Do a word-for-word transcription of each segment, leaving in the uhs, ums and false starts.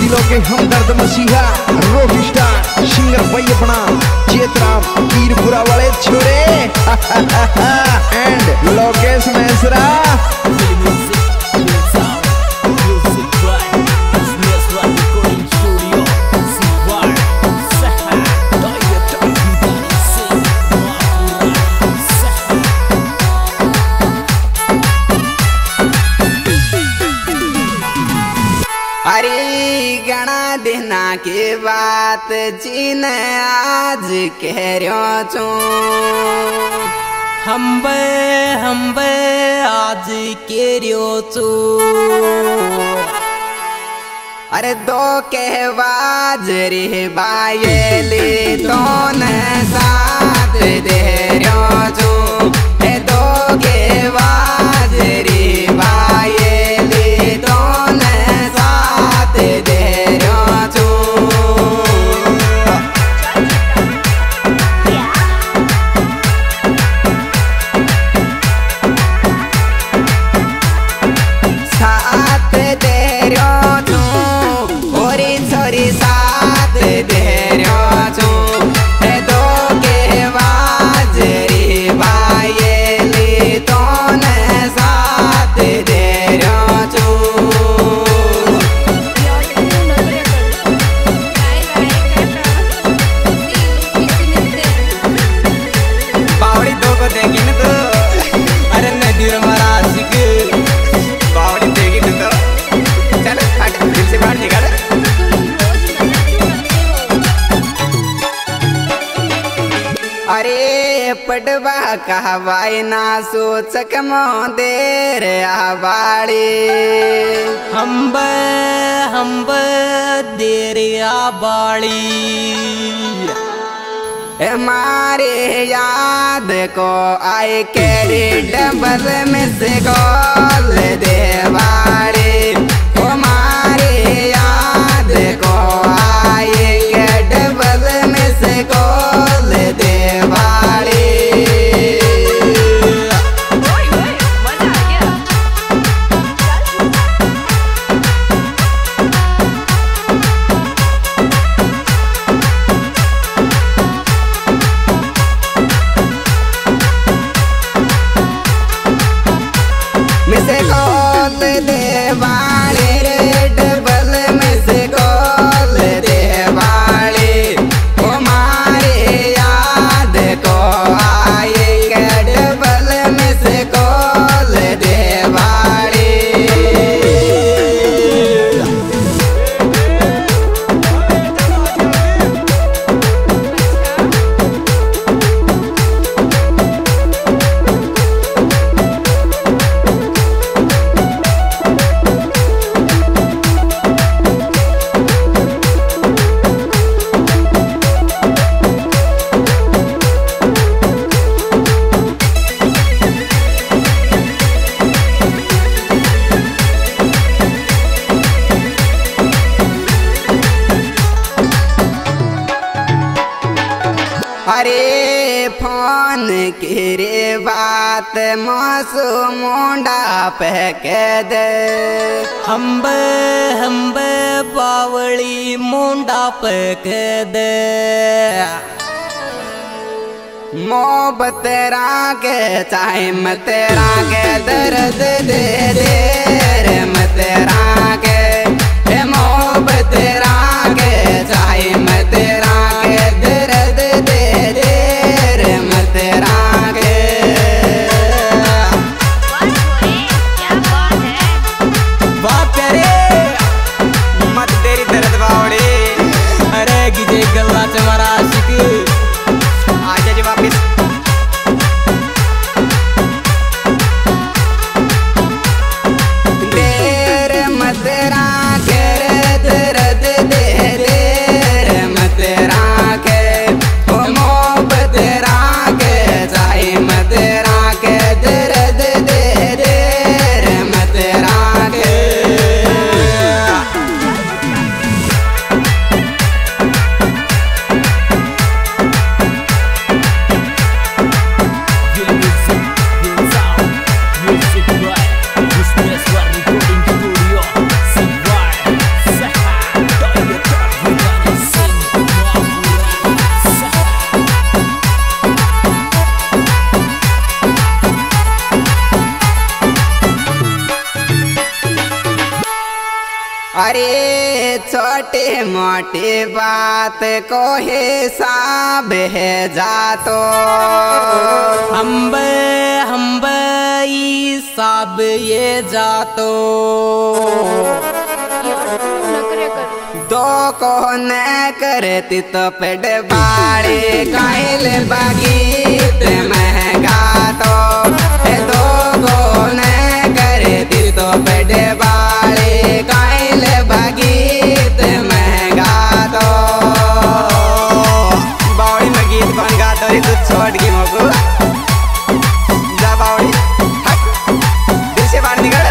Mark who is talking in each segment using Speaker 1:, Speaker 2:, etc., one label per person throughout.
Speaker 1: दिलों के हमदर्द मसीहा रॉक स्टार सिंगर भाई अपना चेतराम कीरपुरा वाले छोरे एंड लोकेश मेसरा।
Speaker 2: अरे गणा दिना की बात जीन आज कह रहा छू
Speaker 3: हम बे हम बे आज कह रहा छू।
Speaker 2: अरे दो के बाज रे बायले तो न साथ दे रहा छू। दो के बाज रे बायले तो अरे पटवा कहवाई ना सोचक मो देर आबाड़ी
Speaker 3: हम बे हम बे देर आबाड़ी।
Speaker 2: हमारे याद को आए केरी डबल में से गोल देवारे। हमारे याद को आए के डबल में से गोल देवारे। में से गोल देवारे रे डबल में से गोल देवारे। हमारे याद को आए के डबल में से गोल देवारे। अरे फोन की रे बात मासू मुंडा पे कह दे।
Speaker 3: हम बे हम बे बावली मुंडा पे कह दे।
Speaker 2: मोहब्बत तेरा के चाहे मैं तेरा के दर्द दे दे रे मैं तेरा के। मोहब्बत तेरा के चाहे मैं तेरा के दर्द दे दे रे मैं तेरा के।
Speaker 3: बात करे
Speaker 2: मत तेरी दर्द बावड़ी।
Speaker 3: अरे गिजे गल्ला चमारा आशिक
Speaker 2: आजा जी वापिस। देर मत अरे छोटे मोटे बात को हिसाब है जातो
Speaker 3: हम्बे हम्बे सब ये जातो
Speaker 2: दो को न करती तो पेड़ बाड़े कायल बगीत महंगा तो दो को न करती तो पेड़ बाड़े कायल बगीत महंगा तो बावड़ी में गीत कौन गाता रे तू छोड़ की मको जा बावड़ी हट दिल से बाहर निकल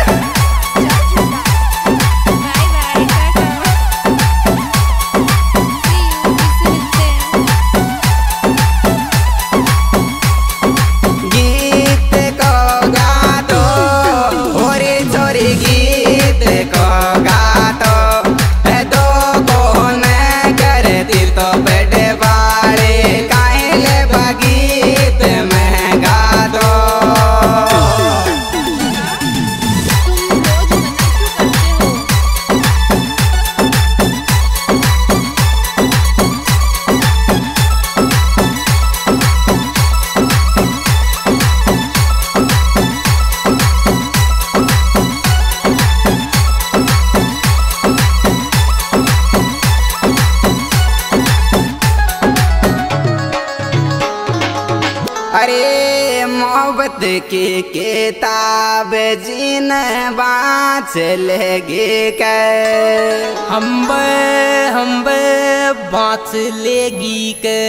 Speaker 2: अरे मोहब्बत की किताब जीन बाँच लेगी के
Speaker 3: हम्बे हम्बे बाँच लेगी के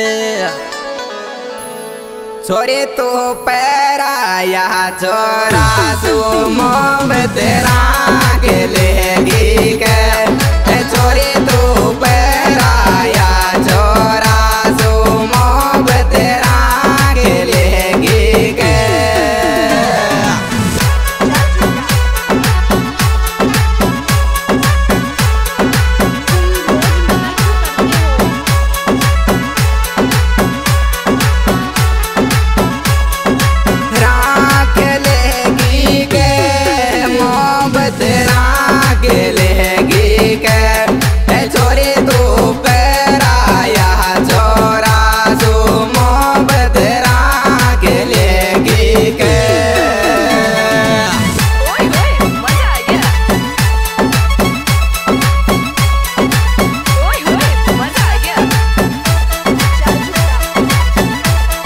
Speaker 2: छोरे तो पैराया छोरा सो मोहब्बत राग लेगी के छोरे तो पैराया छोरा सो मोहब्बत राग लेगी के राख लेगी के मोहब्बत राग लेगी के छोरे तो पैराया छोरा सो मोहब्बत राग लेगी के
Speaker 4: ओए ओए मजा आ गया ओए ओए मजा आ गया चल छोरा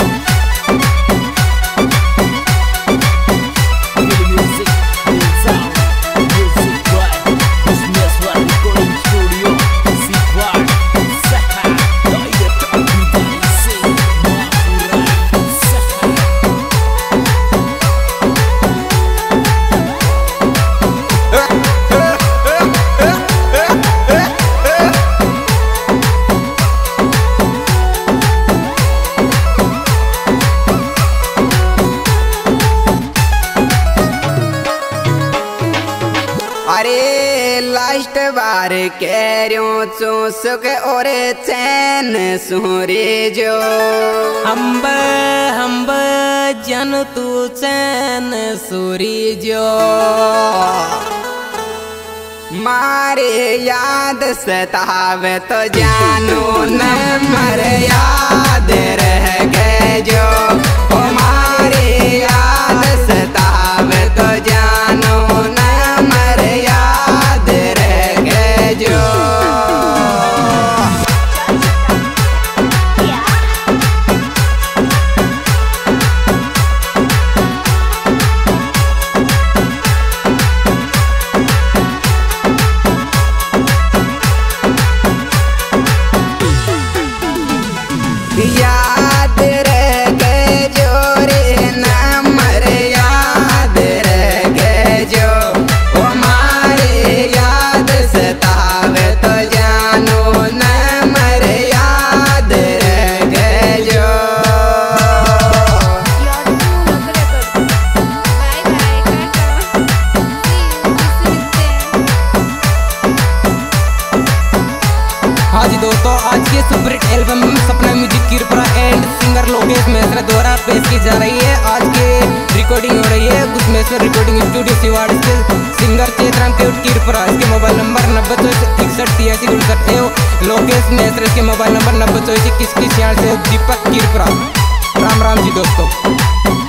Speaker 5: Music, sound, music, right? Business, right? Recording studio, Sifar, Saha, Daya Tabi Daisi, Mahura, Saha.
Speaker 2: अरे लास्ट बार कह रहा चो सुख और चैन सूरी जो
Speaker 3: हम्बे हम्बे जन तू चैन सूरी जो
Speaker 2: मारे याद सतावे तो जानू न मर याद रह गए जो ओ मारे याद सतावे तो जानू न मर याद रह गए जो याद रह गए जो रे न मर याद रह गए जो ओ मारे याद सतावे तो जानू न मर याद रह गए जो
Speaker 4: यार तू नखरे कर bye bye tata see you किसी
Speaker 3: हाँ जी दोस्तों, आज के superhit album Sapna music Kirpura and singer Lokesh Mehra द्वारा पेश की जा रही है। आज के रिकॉर्डिंग हो रही है घुसमेश्वर रिकॉर्डिंग स्टूडियो सिवाड़ से सिंगर चेतराम केवट किरपुरा। कीरपुरा। इसके मोबाइल नंबर नब्बे चौबीस इकसठ तिरासी उनसठ एवं लोकेश मेहसर। इसके मोबाइल नंबर नब्बे चौबीस इक्कीस छियासी दीपक कीरपुरा। राम राम जी दोस्तों।